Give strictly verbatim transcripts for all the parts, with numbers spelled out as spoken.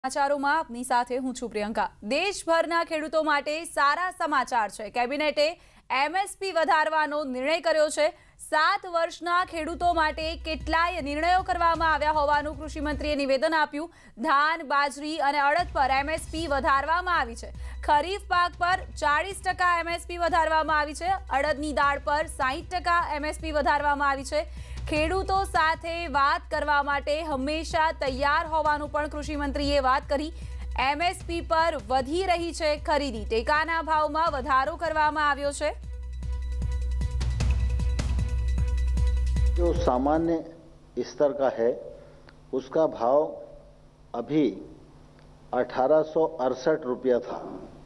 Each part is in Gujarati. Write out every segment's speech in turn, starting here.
સમાચારોમાં આપની સાથે હું છું પ્રિયંકા। દેશભરના ખેડૂતો માટે સારા સમાચાર છે। કેબિનેટે એમએસપી વધારવાનો નિર્ણય કર્યો છે। સાત વર્ષના ખેડૂતો માટે કેટલાય નિર્ણયો કરવામાં આવ્યા હોવાનું કૃષિ મંત્રીએ નિવેદન આપ્યું। ધાન, બાજરી અને અડદ પર એમએસપી વધારવામાં આવી છે। ખરીફ પાક પર ચાલીસ ટકા એમએસપી વધારવામાં આવી છે। અડદની દાળ પર સાઠ ટકા એમએસપી વધારવામાં આવી છે। ખેડૂતો સાથે વાત કરવા માટે હંમેશા તૈયાર હોવાનું પણ કૃષિ મંત્રીએ વાત કરી। એમએસપી પર વધી રહી છે ખરીદી, ટેકાના ભાવમાં વધારો કરવામાં આવ્યો છે। जो सामान्य स्तर का है उसका भाव अभी अठारह सौ अड़सठ रुपया था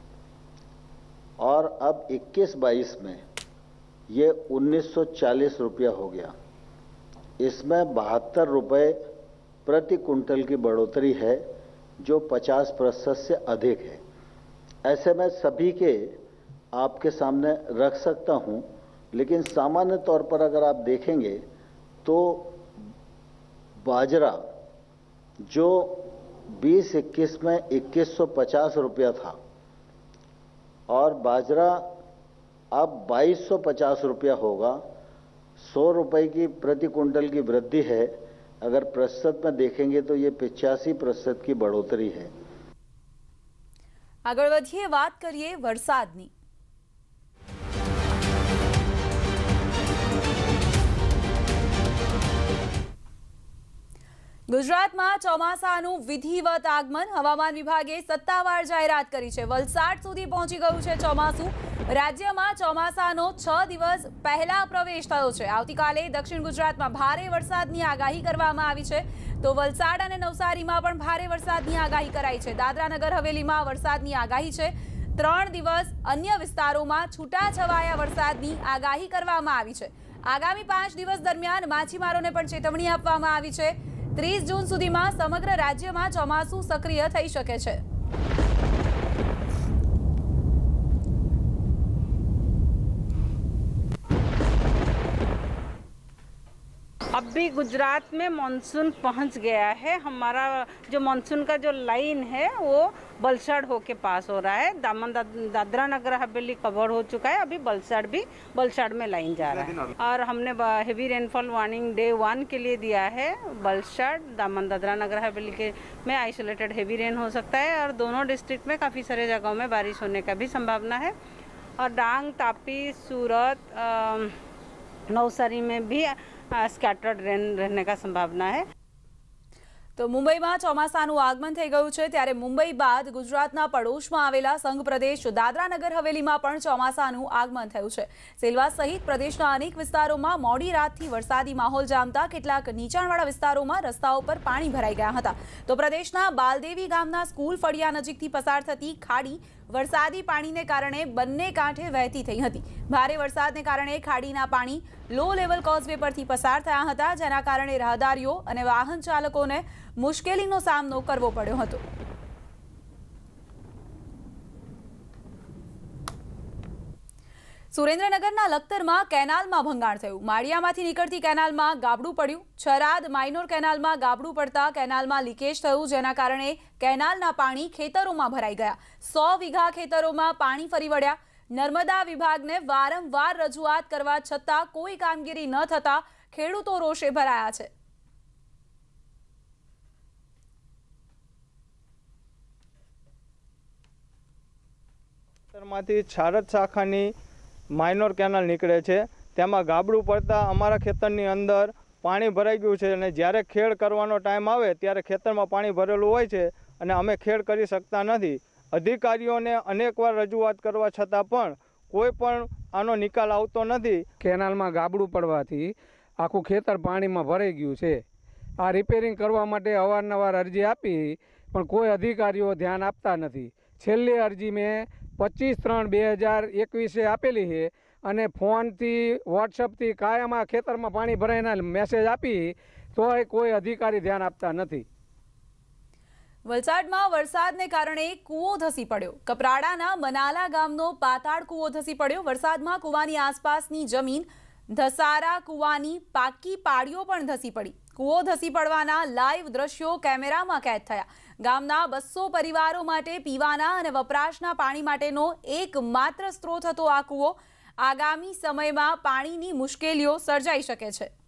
और अब इक्कीस बाईस में ये उन्नीस सौ चालीस रुपया हो गया। इसमें बहत्तर रुपये प्रति कुंटल की बढ़ोतरी है जो पचास प्रतिशत से अधिक है। ऐसे में सभी के आपके सामने रख सकता हूं, लेकिन सामान्य तौर पर अगर आप देखेंगे तो बाजरा जो बीस इक्कीस में इक्कीस सौ पचास रुपया था और बाजरा अब बाईस सौ पचास रुपया होगा। सौ रुपये की प्रति कुंटल की वृद्धि है। अगर प्रतिशत में देखेंगे तो ये पिचासी प्रतिशत की बढ़ोतरी है। આગળ વધીએ, વાત કરીએ વરસાદની। ગુજરાતમાં ચોમાસાનું વિધિવત આગમન હવામાન વિભાગે સત્તાવાર જાહેરાત કરી છે। વલસાડ સુધી પહોંચી ગયું છે ચોમાસું। રાજ્યમાં ચોમાસાનો છ દિવસ પહેલા પ્રવેશ થયો છે। આવતીકાલે દક્ષિણ ગુજરાતમાં ભારે વરસાદની આગાહી કરવામાં આવી છે, તો વલસાડ અને નવસારીમાં પણ ભારે વરસાદની આગાહી કરાઈ છે। દાદરા નગર હવેલીમાં વરસાદની આગાહી છે। ત્રણ દિવસ અન્ય વિસ્તારોમાં છૂટાછવાયા વરસાદની આગાહી કરવામાં આવી છે। આગામી પાંચ દિવસ દરમિયાન માછીમારોને પણ ચેતવણી આપવામાં આવી છે। ત્રીસ જૂન સુધીમાં સમગ્ર રાજ્યમાં ચોમાસું સક્રિય થઈ શકે છે। अब भी गुजरात में मानसून पहुंच गया है। हमारा जो मानसून का जो लाइन है वो बलसाड़ होके पास हो रहा है। दामन दादरा नगर हवेली कवर हो चुका है। अभी बलसाड़ भी बलसाड़ में लाइन जा रहा है और हमने heavy rainfall warning day one के लिए दिया है। बलसाड़, दामन दादरा नगर हवेली के में आइसोलेटेड हेवी रेन हो सकता है और दोनों डिस्ट्रिक्ट में काफ़ी सारे जगहों में बारिश होने का भी संभावना है। और डांग, तापी, सूरत, नवसारी में भी स्कैटर्ड रेन रहने का संभावना है। તો મુંબઈમાં ચોમાસાનું આગમન થઈ ગયું છે, ત્યારે મુંબઈ બાદ ગુજરાતના પડોશમાં આવેલા સંઘ પ્રદેશ દાદરા નગર હવેલીમાં પણ ચોમાસાનું આગમન થયું છે। સેલવાસ સહિત પ્રદેશના અનેક વિસ્તારોમાં મોડી રાતથી વરસાદી માહોલ જામતા કેટલાક નીચાણવાળા વિસ્તારોમાં રસ્તાઓ પર પાણી ભરાઈ ગયા હતા। તો પ્રદેશના બાલદેવી ગામના સ્કૂલ ફળિયા નજીકથી પસાર થતી ખાડી વરસાદી પાણીને કારણે બંને કાંઠે વહેતી થઈ હતી। ભારે વરસાદને કારણે ખાડીના પાણી લો લેવલ કોઝવે પરથી પસાર થયા હતા, જેના કારણે રાહદારીઓ અને વાહન ચાલકોને મુશ્કેલીનો સામનો કરવો પડ્યો હતો। સુરેન્દ્રનગરના લખતરમાં કેનાલમાં ભંગાણ થયું। માળિયામાંથી નીકળતી કેનાલમાં ગાબડું પડ્યું। છરાદ માઇનોર કેનાલમાં ગાબડું પડતા કેનાલમાં લીકેજ થયું, જેના કારણે કેનાલના પાણી ખેતરોમાં ભરાઈ ગયા। સો વીઘા ખેતરોમાં પાણી ફરી વળ્યા। નર્મદા વિભાગને વારંવાર રજૂઆત કરવા છતાં કોઈ કામગીરી ન થતા ખેડૂતો રોષે ભરાયા છે। માંથી છારદ શાખાની માઇનોર કેનાલ નીકળે છે, તેમાં ગાબડું પડતા અમારા ખેતરની અંદર પાણી ભરાઈ ગયું છે અને જ્યારે ખેડ કરવાનો ટાઈમ આવે ત્યારે ખેતરમાં પાણી ભરેલું હોય છે અને અમે ખેડ કરી શકતા નથી। અધિકારીઓને અનેકવાર રજૂઆત કરવા છતાં પણ કોઈ પણ આનો નિકાલ આવતો નથી। કેનાલમાં ગાબડું પડવાથી આખું ખેતર પાણીમાં ભરાઈ ગયું છે। આ રિપેરિંગ કરવા માટે અવારનવાર અરજી આપી પણ કોઈ અધિકારીઓ ધ્યાન આપતા નથી। છેલ્લી અરજી મેં પચીસ ત્રણ બે હજાર એકવીસે આપેલી છે અને ફોનથી વોટ્સઅપથી કાયમ આ ખેતરમાં પાણી ભરાઈને મેસેજ આપી તોય કોઈ અધિકારી ધ્યાન આપતા નથી। વલસાડમાં વરસાદને કારણે કૂવો ધસી પડ્યો। કપરાડાના મનાલા ગામનો પાતાળ કૂવો ધસી પડ્યો। વરસાદમાં કૂવાની આસપાસની જમીન ધસારા કૂવાની પાકી પાળીઓ પણ ધસી પડી। કૂવો ધસી પડવાના લાઈવ દ્રશ્યો કેમેરામાં કેદ થયા. ગામના બસો પરિવારો માટે પીવાના અને વપરાશના પાણી માટેનો એકમાત્ર સ્ત્રોત હતો આ કૂવો. આગામી સમયમાં પાણીની મુશ્કેલીઓ સર્જાઈ શકે છે.